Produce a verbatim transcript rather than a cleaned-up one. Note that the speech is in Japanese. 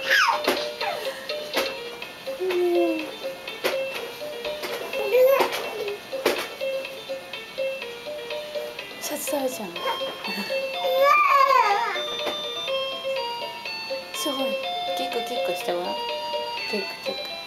シャツ食べちゃうの。すごい。キックキックしてごらん。キックキック。